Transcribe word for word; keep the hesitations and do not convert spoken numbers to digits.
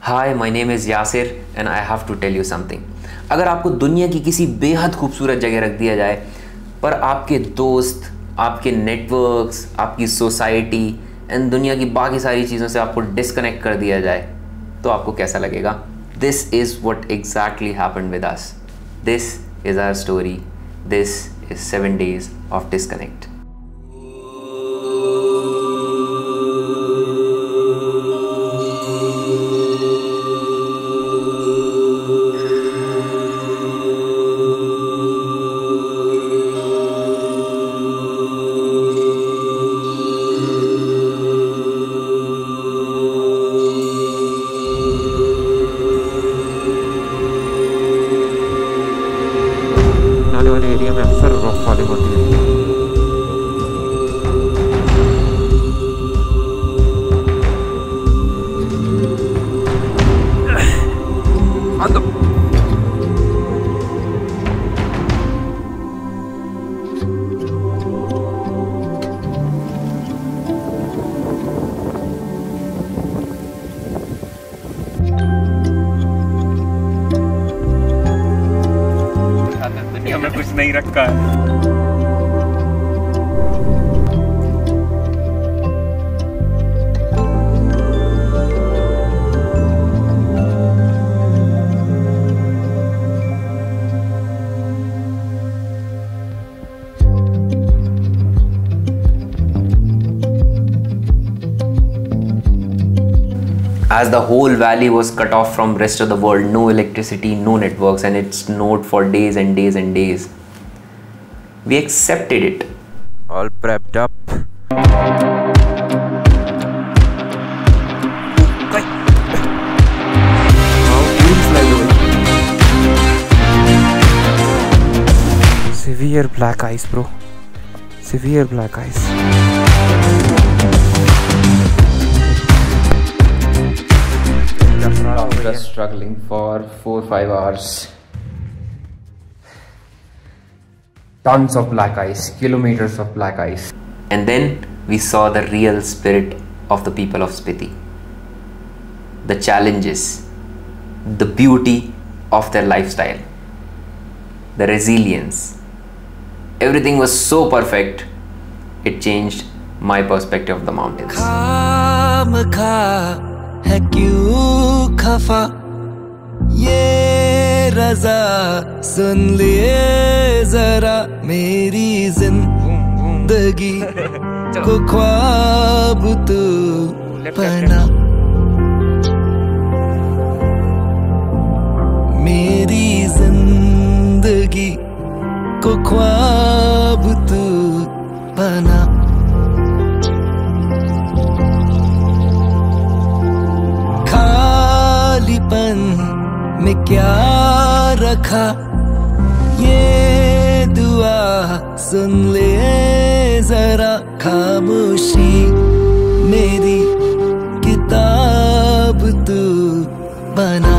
Hi, my name is Yasir and I have to tell you something. अगर आपको दुनिया की किसी बेहद खूबसूरत जगह रख दिया जाए, पर आपके दोस्त, आपके नेटवर्क्स, आपकी सोसाइटी एंड दुनिया की बाकी सारी चीज़ों से आपको डिस्कनेक्ट कर दिया जाए, तो आपको कैसा लगेगा? This is what exactly happened with us. This is our story. This is seven days of disconnect. Area में अक्सर रॉक फॉलिंग होती है। दुनिया में कुछ नहीं रखा है। As the whole valley was cut off from rest of the world, no electricity, no networks, and it snowed for days and days and days. We accepted it. All prepped up. Severe black ice, bro. Severe black ice. After struggling for four five hours, tons of black ice, kilometers of black ice, and then we saw the real spirit of the people of Spiti. The challenges, the beauty of their lifestyle, the resilience. Everything was so perfect, it changed my perspective of the mountains. है क्यों खफा ये रज़ा, सुन लिए जरा मेरी जिंदगी को ख्वाब तू बना, मेरी जिंदगी को ख्वाब तू बना। में क्या रखा ये दुआ, सुन ले जरा खामोशी मेरी किताब तू बना।